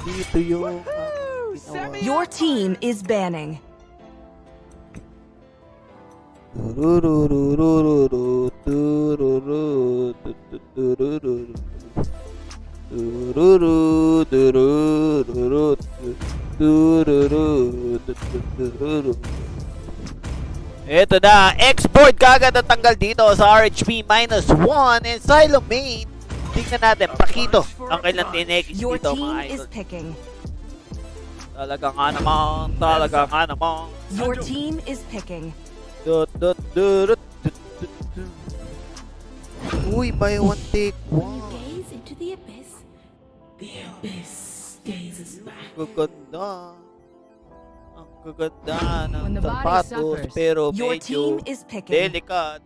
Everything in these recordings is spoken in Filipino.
Dito yung Your team is banning. Ito na, export kagad ang tanggal dito sa RHP -1 and Silo main. Tingnan natin, Pakito ang kailang tinekis Your dito team mga is idol. picking. Talaga nga naman. Your team is picking. Uy, buy one take When you one. gaze into the abyss gazes back. Gaganda. Ang gaganda ng When the body sapatos, suffers, pero Your team medyo is picking. delicate.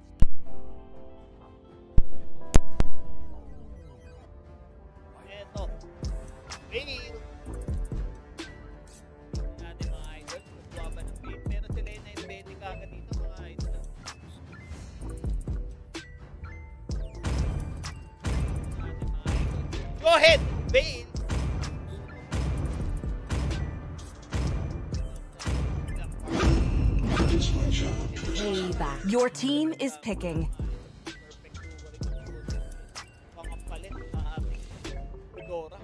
Ito. Fail. Tingnan natin mga idol. Kukuha ba ng fail? Pero sila yung 920 kagad dito mga idol. Go ahead! Fail! Payback. Your team is picking. Pangampalit na ating Fedora.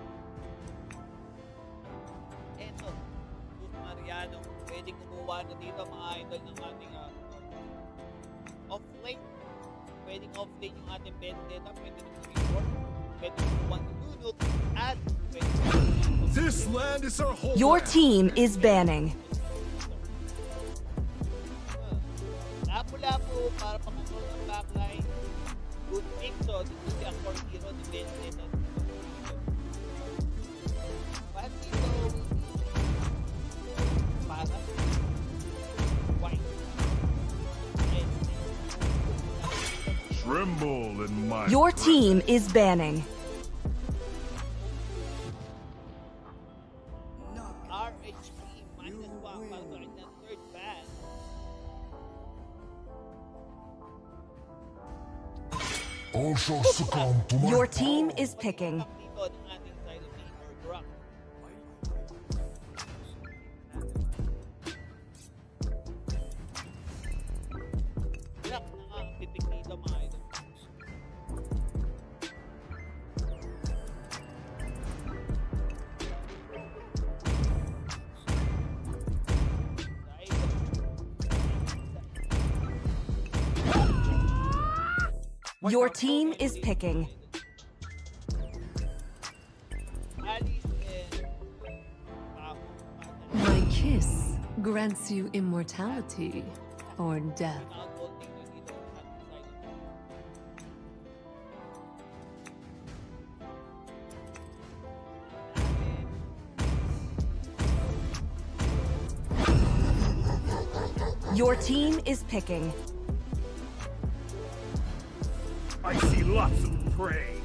Eto, Gus Mariano, pwede kumuha na dito mga idol ng ating off-lane. Pwedeng off-lane yung ating Vendetta, pwede rin report, pwede kumuha ng Nunut, at pwede This land is our home. Your team is banning. Lapu-lapu para pangunaw ng backline. Good thing to, dito si Accord Hero ni Vendetta. But dito, para white. Tremble in my Your team is banning. RHP -1 para sa kanyang third ban. all shall succumb to my Your team is picking. Dito ng ating side of the Brock. Brock na nga ang titik dito mga idol. Your team is picking. Alice and My kiss grants you immortality or death. nakagolding na dito sa ating side of Your team is picking. I see lots of prey.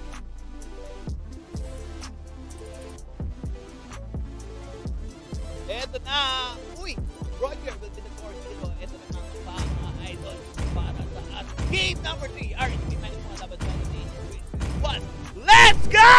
Eto na! Uy! Roger will be the court dito. Eto na nga mga idol para sa ating game number 3. RHP -1 laban sa ating 1. Let's go!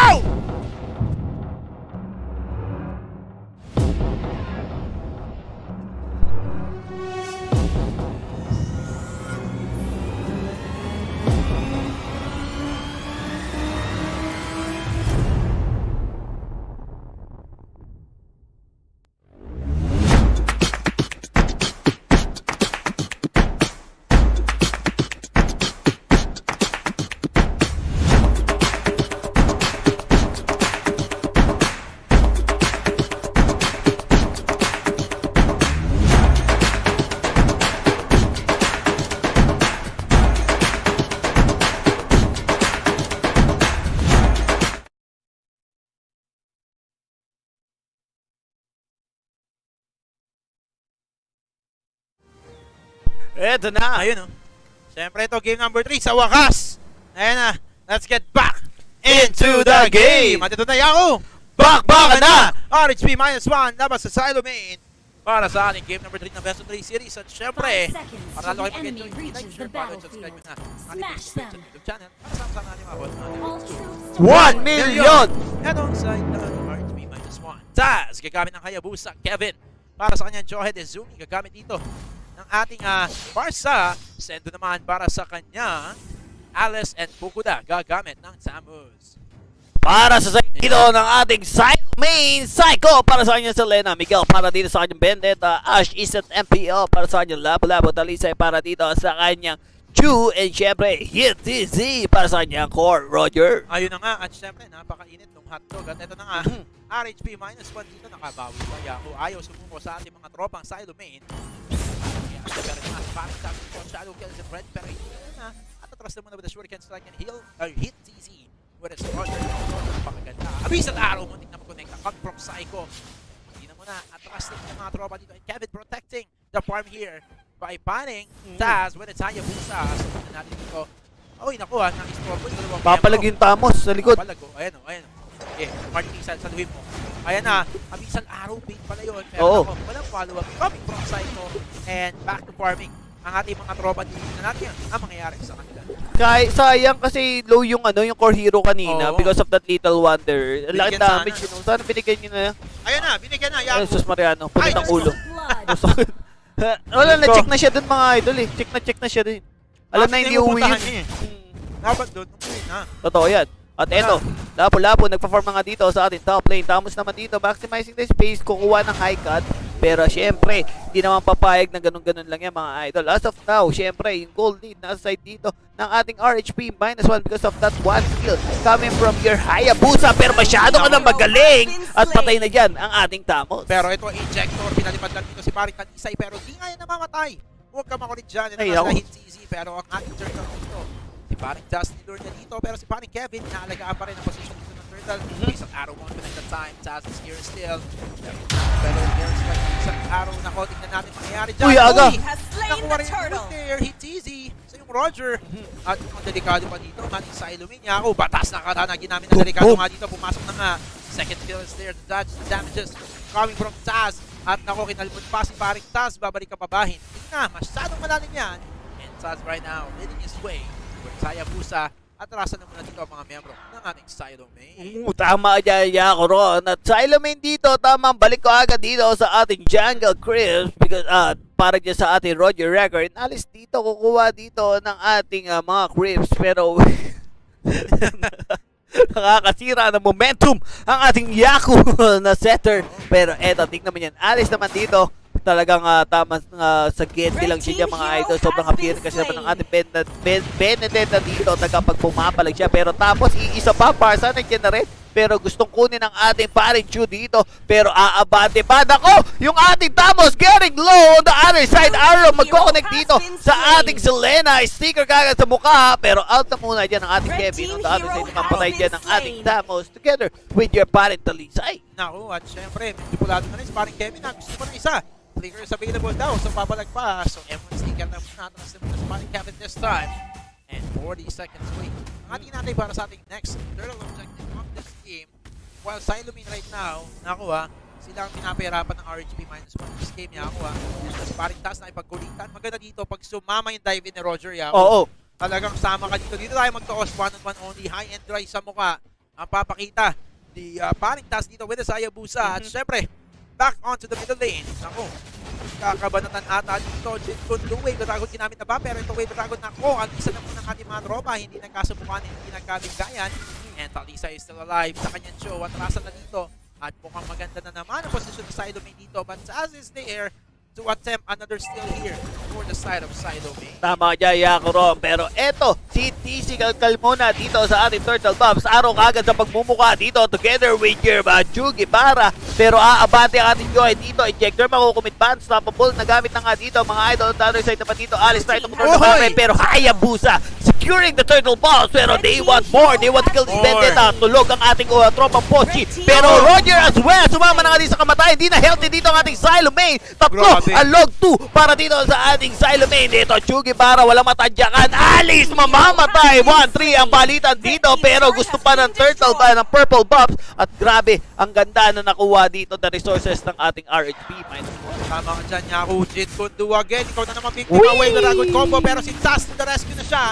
Eto na, ayun oh. Siyempre ito, game number 3 sa wakas. Ayan na, let's get back into the game. At ito na Yako, bakbakan na! RHP -1 laban sa Silo main para sa ating game number 3 ng Best of 3 series. At syempre, 5 seconds para lalo till kayo the enemy mag-enjoy, like, reaches share, the follow, and subscribe battlefield. na ating Smash Facebook them. YouTube channel para sama-sama natin mga boss natin. All troops 1 million! And on side na ng RHP -1. Taz, gagamit ng Hayabusa. Kevin, para sa kanyang Johead Izumi, gagamit dito ng ating Barca. Sendo naman para sa kanya, Alice and Fukuda, gagamit ng Samus. Para sa dito ng ating main Psycho para sa kanyang Selena. Miguel para dito sa kanyang Vendetta. Ash Isat MPL para sa kanyang Labo-Labo. Talisay para dito sa kanyang Chu. And syempre, Hit TZ para sa kanyang Core Roger. Ayun na nga. At syempre, napakainit ng hotdog. At ito na nga, RHP -1 dito. Nakabawi pa Yako. Ayaw sumuko sa ating mga tropang silo main. Pero naman, parang sabi ko, Shadow kills and Red. Pero hindi na. At atras naman na with the Shuriken Strike and Hit TZ. With his Roger, napakaganda. Abisang araw, muntik na mag-connect. Cut from Psycho. Hindi na muna. Atras din yung mga tropa dito. And Kevin protecting the farm here by panning Taz with its Hayabusa. So, muna natin dito. Uy, naku ha. Nakistorbo yung dalawang Papalag yung Tamos sa likod. Papalag, oh. Ayan o, ayan o. Okay, Martin, saluhin mo. Ayan na. Abisang araw, bait pala yun. Pero ako, walang follow-up. Coming from Psycho. And back to farming. Ang ating mga tropa dito na natin ang mangyayari sa kanila. Sayang kasi low yung yung core hero kanina because of that little wonder. Laki damage yun. Sana binigyan nyo na yan. Ayun na, binigyan na. Yako. Jesus Mariano, punit ang ulo. Wala na, check na siya dun mga idol eh. Check na siya dun. Alam na hindi uwi yun. Dapat dun, umuwi na. Totoo yan. At eto, Lapo-Lapo, nagpa-farm nga dito sa ating top lane. Tamos naman dito, maximizing the space, kukuha ng high cut. Pero syempre, hindi naman papayag na ganun-ganun lang yan mga idol. As of now, syempre, yung gold lead nasa side dito ng ating RHP -1 because of that one kill coming from your Hayabusa. Pero masyado ka na magaling at patay na dyan ang ating Tamos. Pero ito, injector, pinalipad lang dito si Paring Tanisay. Pero di nga yan namamatay. Huwag ka makulit dyan. Ito na hit easy. Pero ang ating turtle dito, si Paring Dusty lure niya dito. Pero si Paring Kevin, naalagaan pa rin ang position dito ng turtle. Isang arrow won't connect the time. Taz is here still. Pero there's like isang arrow na ko. Tingnan natin mangyayari dyan. Uy, aga! Nakuha rin yung root there. Hit easy. So yung Roger. At yung delikado pa dito, mating Silo Main niya ako. Batas na katana ginamit na delikado nga dito. Pumasok na nga. Second kill is there to dodge the damages coming from Taz. At nako, kinalmod pa si Paring Taz. Babalik ka pa ba? Hindi na. Masyadong malalim yan. And Taz right now leading his way with Hayabusa. At rasan na muna dito ang mga miyembro ng ating Silo Main. Tama dyan, Yako Ron. At Silo Main dito, tama, balik ko agad dito sa ating Jungle Crisp. Because, para dyan sa ating Roger Record. Alis dito, kukuha dito ng ating mga Crisps. Pero, nakakasira ng momentum ang ating Yaku na setter. Pero eto, tingnan mo yan. Alis naman dito. Talagang tama sa gate lang siya mga idol. Sobrang appearing kasi naman ng ating Benedetta dito. Pag pumapalag siya. Pero tapos iisa pa, Barca nandiyan na rin. Pero gustong kunin ng ating paring Chu dito. Pero aabante pa. Nako! Yung ating Tamos getting low on the other side. Arrow magkoconnect dito sa ating Selena. Sticker kagad sa mukha. Pero out na muna dyan ang ating Kevin. On the other side naman patay dyan ang ating Tamos together with your parent Talisay. Naku, at syempre, manipulado na rin si paring Kevin. Gusto ko na isa. Flicker is available daw. So papalag pa. So M1 sticker na muna. Tapos naman si paring Kevin this time. And 40 seconds wait. Ang ating natin para sa ating next turtle objective of this game. While Silo Main right now, nakuha, sila ang pinapahirapan ng RHP -1 this game, nakuha. And tas paring Taz na ipagkulitan. Maganda dito pag sumama yung dive in ni Roger, Yako. Oo. Talagang sama ka dito. Dito tayo magtoos, 1-on-1 only, high and dry sa mukha. Ang papakita, the paring Taz dito with the Hayabusa. At syempre, back onto the middle lane. Naku, kakabanatan ata dito. Jitcon Wave Dragon ginamit na ba? Pero ito Wave Dragon na ko. Ang isa na po ng ating mga tropa. Hindi nagkasubukan, hindi nagkabigkayan. And Talisay is still alive sa kanyang show. At rasan na dito. At mukhang maganda na naman ang posisyon ng Silo Main dito. But Taz is there to attempt another steal here for the side of Silo Main. Tama dyan, Yako Ron. Pero eto, si TC kalkal muna dito sa ating Turtle Bobs. Araw kagad sa pagmumuka dito together with your Jugi para. Pero aabante ang ating Joy dito. Injector, makukumit ba? Unstoppable. Nagamit na nga dito mga idol. On the other side naman dito, Alice try to control the barrel. Pero Hayabusa securing the Turtle Bobs. Pero they want more. They want to kill this Vendetta. Tulog ang ating tropang Pochi. Pero Roger as well. Sumama na nga din sa kamatayan. Hindi na healthy dito ang ating Silo Main. Tatlo. Ang log 2 para dito sa ating Silo Main. Dito, Chugi para walang matadyakan. Alice mamamatay. 1-3 ang balitan dito. Pero gusto pa ng Turtle ba ng Purple Buffs. At grabe, ang ganda na nakuha dito the resources ng ating RHP. Tama ka dyan, Yaku. Jitcon again. Ikaw na naman big away the Dragon combo. Pero si Taz to the rescue na siya. Uy!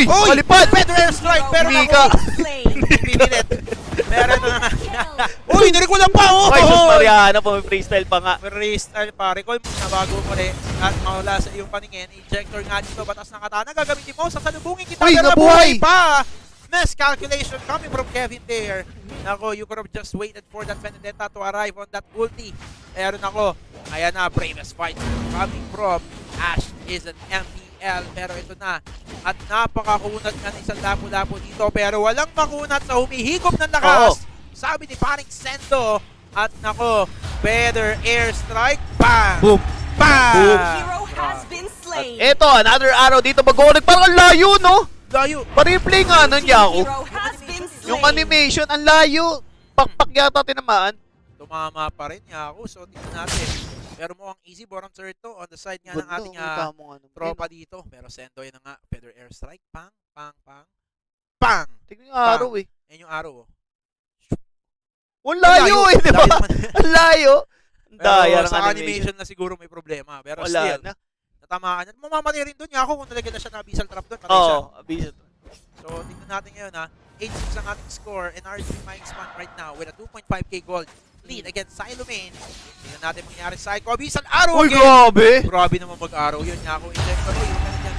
Uy! Kalipad! Better airstrike, pero Mika. Pinilit. Meron na. Uy, nirikulang pa! Oh! Ay, sus Mariana po, may freestyle pa nga. Freestyle pa. Recall muna bago muli at mawala sa iyong paningin. Ejector nga dito, batas ng katana. Gagamitin mo, sasalubungin kita. Uy, pero nabuhay! pa! Miscalculation coming from Kevin there. Nako, you could have just waited for that Vendetta to arrive on that ulti. Pero nako, ayan na, bravest fighter coming from Ash is an MPL. Pero ito na, at napakakunat nga ng isang lapo-lapo dito. Pero walang makunat sa humihigop ng lakas. Sabi ni paring Sendo. At nako, better airstrike. Bam! Boom! Bam! Hero has been slain. Eto, another arrow dito. Mag-connect. Parang ang layo, no? Layo. Pa-replay nga nun, Yako. Hero has been slain. Yung animation, ang layo. Pakpak yata tinamaan. Tumama pa rin niya ako. So, tingnan natin. Pero mukhang easy bottom third to on the side nga ng ating tropa dito. Pero Sendo yun na nga. Better airstrike. Pang, pang, pang. Pang! Tignan yung arrow eh. Yan yung arrow. Ang layo eh, di ba? Ang layo. Daya Pero ng sa animation. animation na siguro may problema. Pero Wala still, na. natamaan yan. Mamamatay rin doon niya ako kung nalagyan na siya na abyssal trap doon. Patay siya. Oo, abyssal. So, tingnan natin ngayon ha. 8-6 ang ating score and RGB -1 right now with a 2.5k gold lead against Silomain. Tingnan natin mangyari sa Psycho. Abyssal arrow Uy, again! grabe! Grabe naman mag-arrow yun niya ako. Injector ko yung ganyan.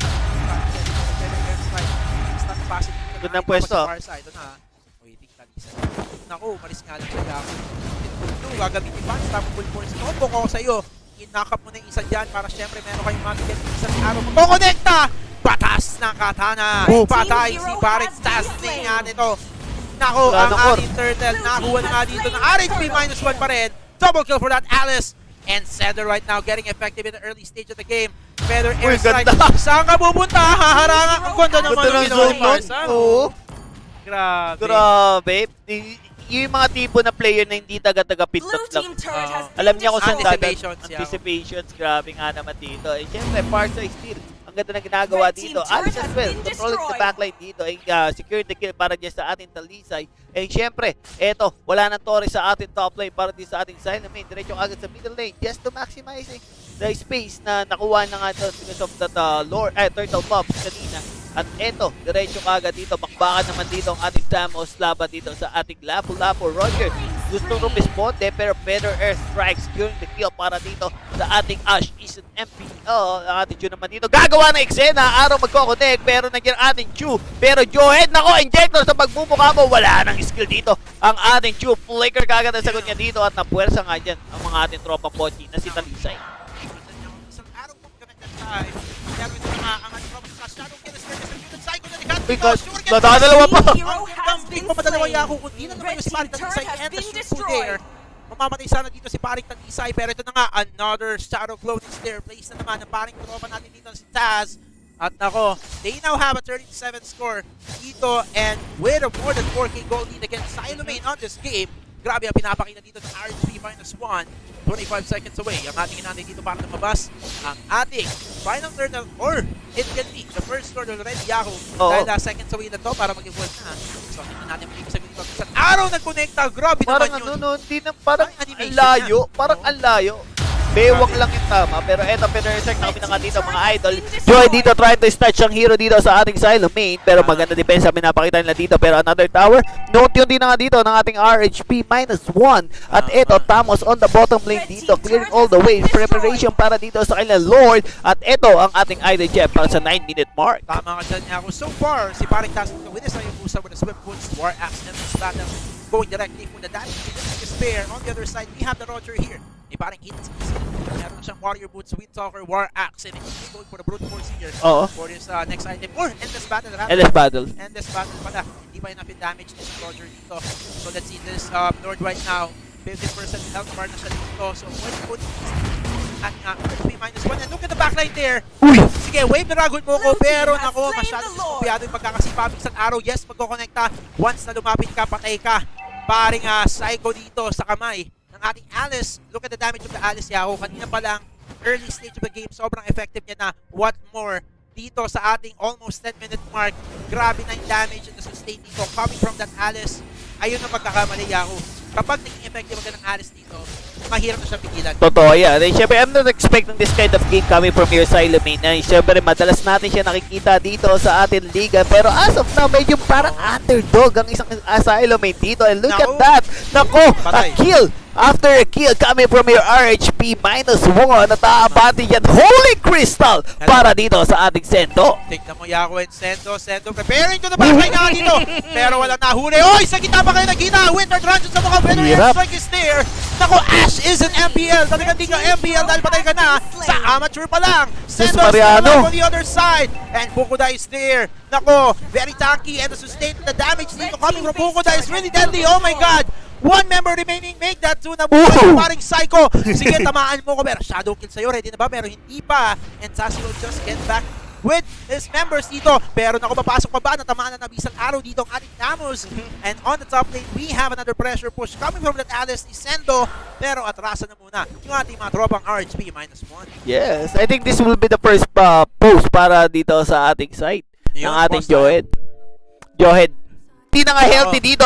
Doon ang pwesto. Ito na ha. Waiting Talisa. Naku, umalis nga lang siya ako. Ito, gagamitin pa. Stop full force. Combo ko sa'yo. Inakap mo na yung isa dyan para syempre meron kayong mag-get isang arrow. Kukonekta! Batas ng katana! Patay si Barrett Tasting nga nito. Naku, ang ating turtle. Nakuha na nga dito na RHP -1 pa rin. Double kill for that Alice. And Sender right now getting effective in the early stage of the game. Better airstrike. Saan ka pupunta? Haharangan. Ang ganda naman ng ginawa ni Marsan. Oo. Grabe. Grabe. Yung mga tipo na player na hindi taga-pindot Blue lang. team turret has been Alam niya kung saan Anticipations, dagat. Anticipations. Grabe nga naman dito. Eh, syempre, Parsa Steel. Ang ganda na ginagawa Red team dito. turret Alice as has well. been Controlling the destroyed. backline dito. Secure the kill para dyan sa ating Talisay. And syempre, eto, wala nang Torres sa ating top lane para din sa ating Silomain. Diretso agad sa middle lane just to maximizing the space na nakuha na nga doon because of that turtle pops kanina. At eto, diretso agad dito. Bakbakan naman dito ang ating Tamos laban dito sa ating Lapu-Lapu. Roger, gusto rumisponde pero better airstrike securing the kill para dito sa ating Ash is an MPL. Ang ating Chu naman dito. Gagawa na eksena. Araw magkoconnect pero nandiyan ang ating Chu. Pero Johead, nako, injector sa pagmumukha mo. Wala nang skill dito. Ang ating Chu. Flicker kagad ang sagot niya dito at napuwersa nga dyan ang mga ating tropang Pochi na si Talisay. Isang araw pong connected tayo. Kaya ito na nga ang ating tropang sa shadow kill is Psycho na likat. Because nadadalawa pa. Hero has been Pamadalawa slain. ako kung di na naman yung si Paring Red team Talisay turret has and the been shoot destroyed. there. Mamamatay sana dito si Paring Talisay pero ito na nga, another shadow clone is there. Place na naman ang paring tropa natin dito si Taz. At nako, they now have a 37 score dito and with a more than 4k goal lead against Silomain on this game. Grabe ang pinapakita dito ng RHP -1. 25 seconds away. Ang ating inanay dito para lumabas ang ating final turtle or it can be the first score already Yahoo. Dahil seconds away na to para mag-evolve na. So tingnan natin kung ibig sabihin ito. Sa araw nagkonekta, grabe Parang naman yun. hindi na, parang Parang ang animation layo. na. Parang ang layo. Bewang lang yung tama. Pero eto, pinrersect na kami na nga dito mga idol. Joy dito trying to start siyang hero dito sa ating Silomain. Pero maganda depensa pinapakita nila dito. Pero another tower. Note-unti na nga dito ng ating RHP -1. At eto, Tamos on the bottom lane dito. Clearing all the way. Preparation para dito sa kanilang Lord. At eto, ang ating Idol Jeff para sa 9-minute mark. Tama ka dyan niya ako. So far, si Paring Taz with his Hayabusa with a swift boots, War Axe, and the battle going directly for the damage. He doesn't despair. On the other side, we have the Roger here. Ni Paring Hits. Meron siyang Warrior Boots, Sweet Talker, War Axe, and he's going for the Brute Force here. Oo. For his next item. Or Endless Battle. Endless Battle. Endless Battle pala. Hindi pa enough in damage ni Roger dito. So let's see this Lord right now. 50% health bar na siya dito. So when put at RHP -1. And look at the backline there. Uy! Sige, wave na ragon mo ko. Blue team Pero has nako, slain masyadong the Lord. skumpiyado yung pagkakasipapig sa araw. Yes, magkokonekta. Once na lumapit ka, patay ka. Paring Psycho dito sa kamay ng ating Alice. Look at the damage of the Alice Yahoo. Kanina pa lang, early stage of the game, sobrang effective niya na. What more? Dito sa ating almost 10-minute mark, grabe na yung damage and the sustain dito coming from that Alice. Ayun ang pagkakamali Yahoo. kapag naging effective agad ng Alice dito, mahirap na siya pigilan. Totoo yan. Eh, syempre, I'm not expecting this kind of game coming from your Silo main. Syempre, madalas natin siya nakikita dito sa ating liga. Pero as of now, medyo parang underdog ang isang Silo main dito. And look at that! Nako! A kill! After a kill coming from your RHP -1 at aabati yan. Holy Crystal! Para dito sa ating Sendo. Tignan mo Yako and Sendo. Sendo preparing to the backline nga dito. Pero walang nahuli. Oy! Sa gitna pa kayo nagkita. Winter Truncheon sa mukha. Veteran Strike is there. Nako, Ash is an MPL. Talagang di ka MPL dahil patay ka na. Sa amateur pa lang. Sendo Mariano on the other side. And Fukuda is there. Nako, very tanky. And the sustain the damage dito coming from Fukuda is really deadly. Oh my God! One member remaining, make that 2 na buhay ng paring Psycho. Sige, tamaan mo ko. Pero shadow kill sa'yo, ready na ba? Pero hindi pa. And Sassy will just get back with his members dito. Pero naku, mapasok pa ba? Natamaan na nabisang araw dito ang ating Namus. And on the top lane, we have another pressure push coming from that Alice Sendo. Pero atrasan na muna yung ating mga tropang RHP -1. Yes, I think this will be the first post para dito sa ating site ng ating Johed. Johed. Hindi na nga healthy dito,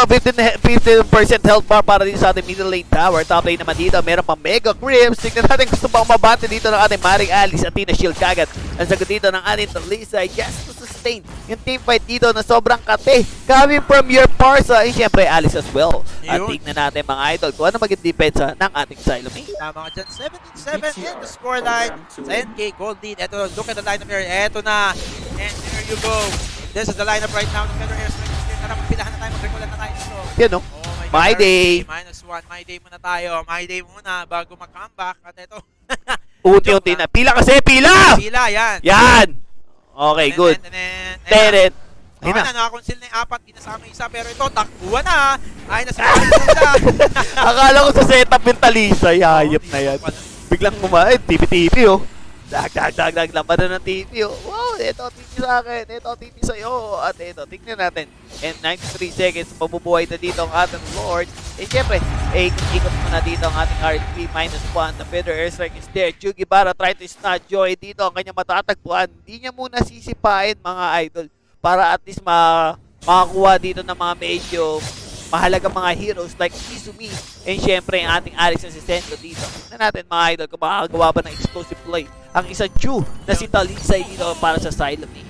15% health bar para dito sa ating middle lane tower. Top lane naman dito, meron pang Mega Crimps. Tignan natin gusto bang mabante dito ng ating Maring Alice at Tina Shield kagad. Ang sagot dito ng ating Talisa, just to sustain yung team fight dito na sobrang kate. Coming from your Parsa, and syempre Alice as well. At tignan natin mga idol kung ano maging depensa ng ating Silo main. Tama ka dyan, 17-7 in the scoreline. Sa NK Gold lead. Eto, look at the lineup here. Eto na. And there you go. This is the lineup right now. The Feather Air Strike. Pilahan na tayo, mag-regular na tayo dito. Yan o. My day. -1. My day muna tayo. My day muna bago mag-comeback. At ito. Unti-unti na. Pila kasi! Pila! Pila, yan. Yan! Okay, good. Tenet. Ayun na, nakakonsil na yung 4. Pinasama yung isa. Pero ito, takbuhan na. Ay, nasama na. Akala ko sa setup yung Talisa. Hayop na yan. Biglang kumain. TV oh. Dag, laban na ng TV. Oh. Wow, ito TV sa akin. Ito TV sa'yo. At ito, tignan natin. And 93 seconds, mabubuhay na dito ang ating Lord. Eh, syempre, ikot mo na dito ang ating RHP -1. The Feather Airstrike is there. Chugi Barra try to snatch Joy dito. Ang kanyang matatagpuan. Hindi niya muna sisipain, mga idol. Para at least makakuha dito ng mga medyo mahalagang mga heroes like Izumi. And syempre, ang ating Alice na si Sendo dito. Tignan natin mga idol kung makakagawa ba ng explosive play ang isang Chu na si Talisa dito para sa Silo main.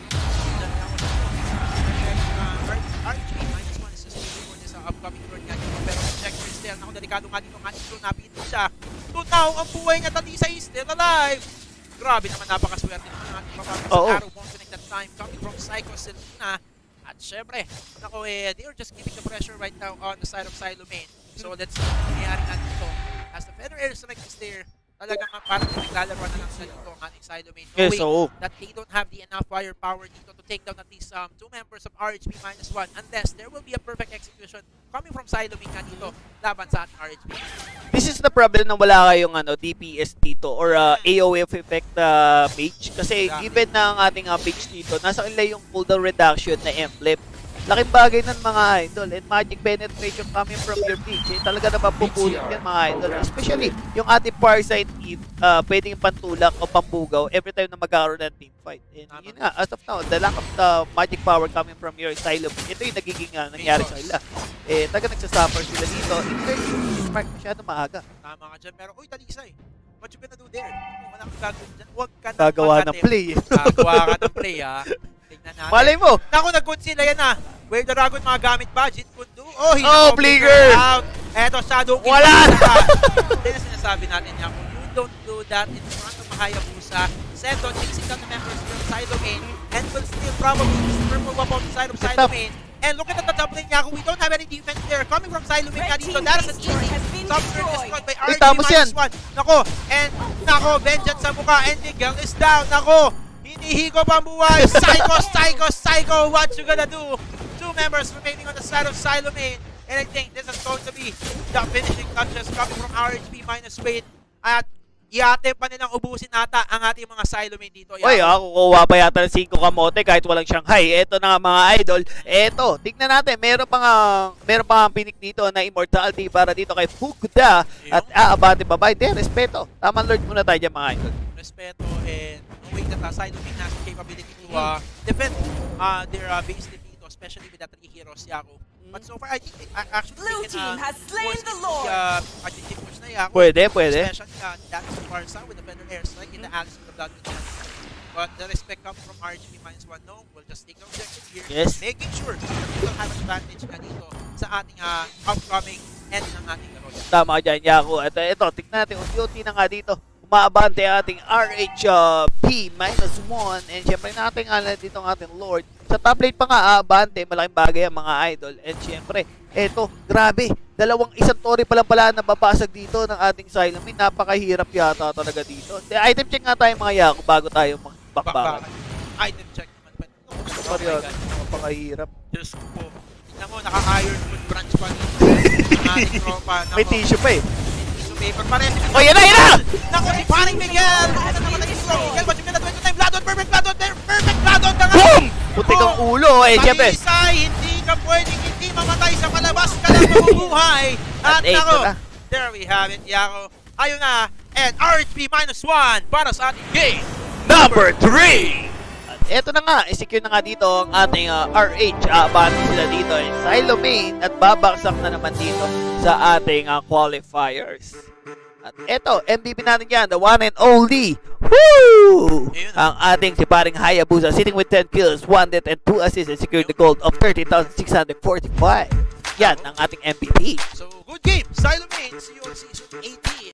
RHP -1 is just waiting for this upcoming turn nga dito. Pero checker is there. Naku, delikado nga dito ang ating Chu. Napito siya. Tunaw ang buhay niya. Talisa is still alive. Grabe naman, napakaswerte naman ang ating performance. Arrow won't connect that time. Coming from Psycho Selena. At syempre, naku they are just keeping the pressure right now on the side of Silo main. So let's see kung nangyayari nga dito. As the Feather Airstrike is there, talagang parang naglalaro na lang sa dito ang ating Silo main. Knowing that they don't have the enough firepower dito to take down at least 2 members of RHP -1 unless there will be a perfect execution coming from Silo main nga dito laban sa ating RHP. This is the problem na wala kayong DPS dito or AOF effect page. Kasi even na ang ating page dito, nasa kanila yung cooldown reduction na emblem. Laking bagay ng mga idol and magic penetration coming from your page. Talaga na mapupulot yan mga idol. Especially yung ating Farsight Eve, pwedeng pantulak o pambugaw every time na magkakaroon ng team fight. And yun nga, as of now, the lack of the magic power coming from your Silo, ito yung nagiging nangyari sa kanila. Talaga nagsasuffer sila dito. In fact, Spark masyado maaga. Tama ka dyan, pero uy, Talisa what you gonna do there? Wala kang gagawin dyan. Huwag ka na gagawa ng play. Gagawa ka ng play, ha? Tignan natin. Malay mo! Naku, nag-conceal yan, ha? Where the Dragon, mga gamit ba? Jit Kundu? Oh, Flicker! Out! Eto, Shadow King. Wala na! Yan ang sinasabi natin niya. Kung you don't do that in front of Mahayabusa, Sendo chasing down the members from Silo main and will still probably use the purple weapon on the side of Silo main. And look at the top lane niya. We don't have any defense there. Coming from Silo main nga dito. That is a journey. Top turn destroyed by RG -1. Nako, and nako, vengeance sa mukha. And Nigel is down. Nako, hinihigo pa ang buhay. Psycho, what you gonna do? 2 members remaining on the side of Silo main. And I think this is going to be the finishing touches coming from RHP -8. At i-attempt pa nilang ubusin ata ang ating mga Silo main dito. Uy, kukuha pa yata ng 5 kamote kahit walang Shanghai. Eto na nga mga idol. Eto, tignan natin. Meron pa nga pinik dito na immortality para dito kay Fukuda. At aabati babay. Respeto. Tamang lord muna tayo dyan mga idol. Respeto and knowing that Silo main has the capability to defend their base dito, especially with the 3 heroes, Yako. But so far, I think actually Blue they team can has slain the Lord. I think it push na Yako. Pwede, pwede. Especially that Farsa with the Fender Airstrike in the Alice of the Blood Moon. But the respect comes from RGB -1. No, we'll just take the objective here. Yes. Making sure that we will have advantage na dito sa ating upcoming end ng ating laro. Tama ka dyan, Yaku. At ito, tignan natin, unti-unti na nga dito. Umaabante ang ating RHP -1. And syempre natin nga dito ang ating Lord. Sa top lane pa nga, aabante. Malaking bagay ang mga idol. And syempre, eto, grabe. Isang tori pa lang pala na babasag dito ng ating Silomin. Napakahirap yata talaga dito. Item check nga tayo mga Yaku bago tayo magbakbakan. Item check naman. Oh my God, napakahirap. Diyos po. Tignan mo, naka-iron food branch pa dito. Ang ating tropa. May tissue pa eh. Tissue paper pa rin. Oh, yan na, yan na! Naku, si Paring Miguel! Ano naman ang isang Miguel? But you can advance time. Bloodhound, perfect Bloodhound there! Perfect Bloodhound na nga! Boom! Putik ang ulo eh, syempre. Talisay, hindi ka pwedeng hindi mamatay sa palabas ka lang mabubuhay. At eight nako, na. there we have it, Yako. Ayun na, and RHP -1 para sa ating game Number 3! At eto na nga, secure na nga dito ang ating RH. Abante sila dito in Silomain at babaksak na naman dito sa ating qualifiers. At eto, MVP natin yan, the one and only. Woo! Ang ating si paring Hayabusa sitting with 10 kills, 1 death and 2 assists and secured the gold of 30,645. Yan ang ating MVP. So, good game, Silomain. See you on Season 18.